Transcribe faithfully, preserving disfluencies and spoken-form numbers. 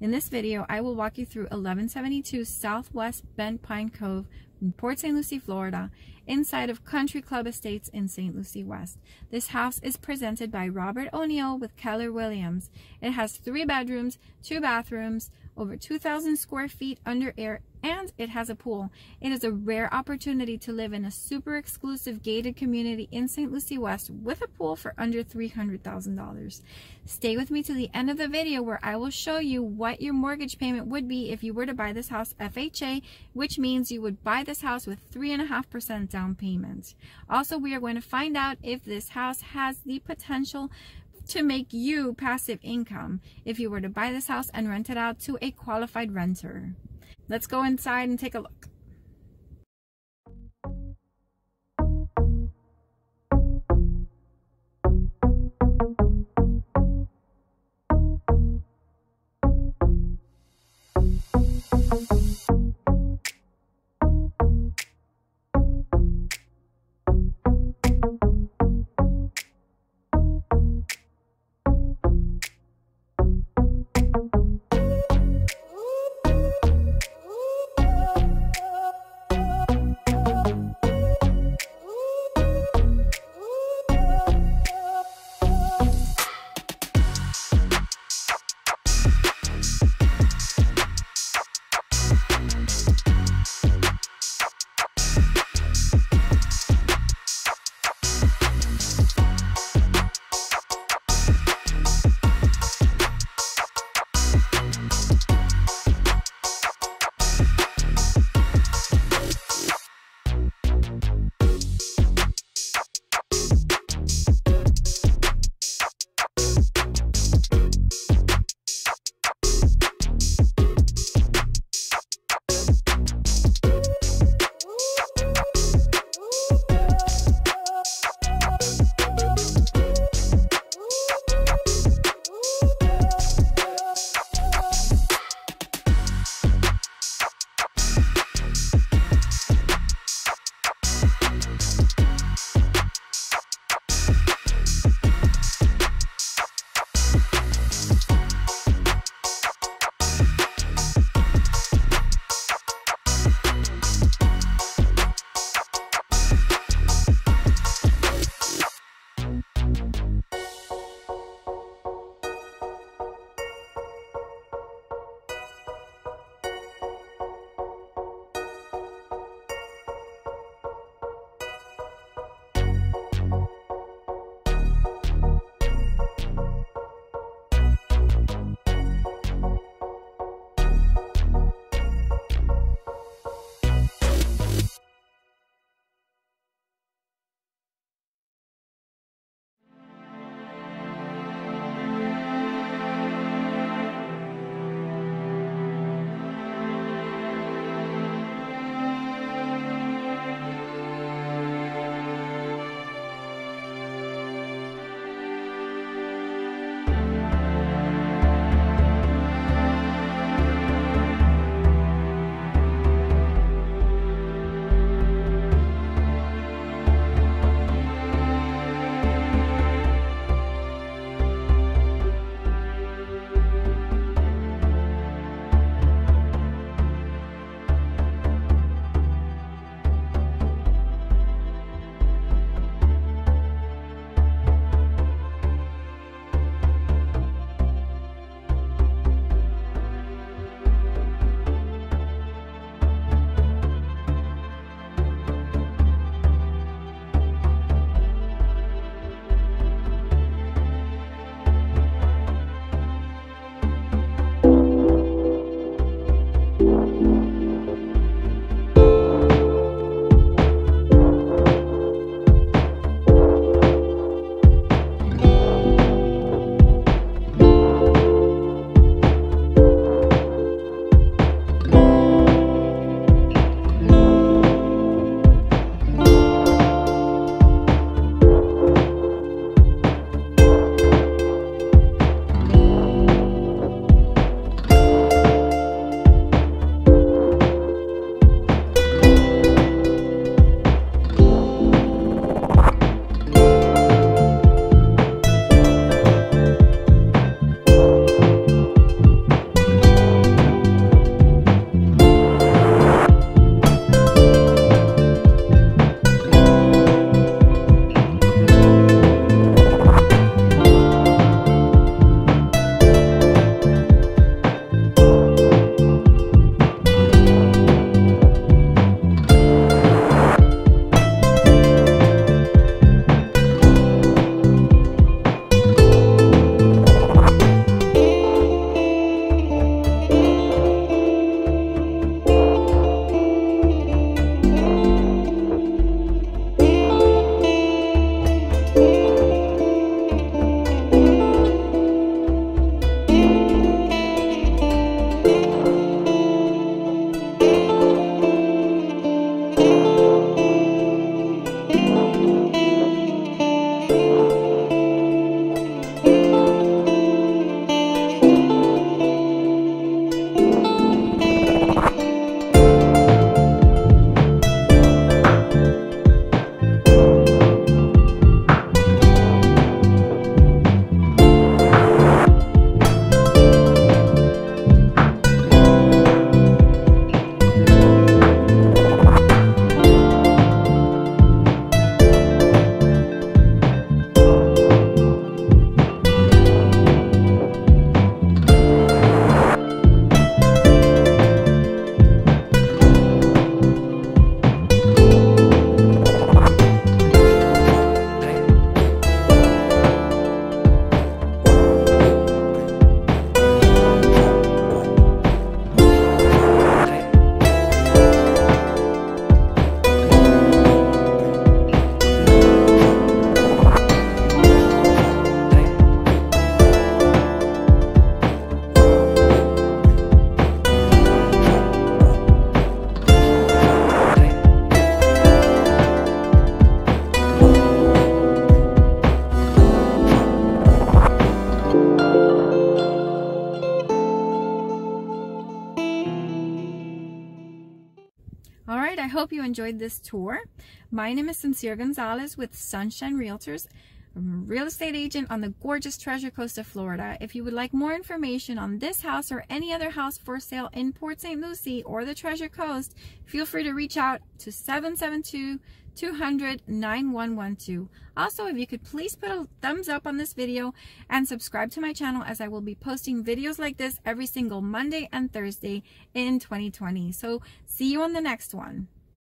In this video, I will walk you through eleven seventy-two Southwest Bent Pine Cove, Port Saint Lucie, Florida, inside of Country Club Estates in Saint Lucie West. This house is presented by Robert O'Neill with Keller Williams. It has three bedrooms, two bathrooms, over two thousand square feet under air, and it has a pool. It is a rare opportunity to live in a super exclusive gated community in Saint Lucie West with a pool for under three hundred thousand dollars. Stay with me to the end of the video where I will show you what your mortgage payment would be if you were to buy this house F H A, which means you would buy this house with three point five percent down payment. Also, we are going to find out if this house has the potential to make you passive income if you were to buy this house and rent it out to a qualified renter. Let's go inside and take a look. I hope you enjoyed this tour. My name is Sincere Gonzalez with Sunshine Realtors, real estate agent on the gorgeous Treasure Coast of Florida. If you would like more information on this house or any other house for sale in Port Saint Lucie or the Treasure Coast, feel free to reach out to seven seven two, two hundred, nine one one two. Also, if you could please put a thumbs up on this video and subscribe to my channel, as I will be posting videos like this every single Monday and Thursday in twenty twenty. So see you on the next one.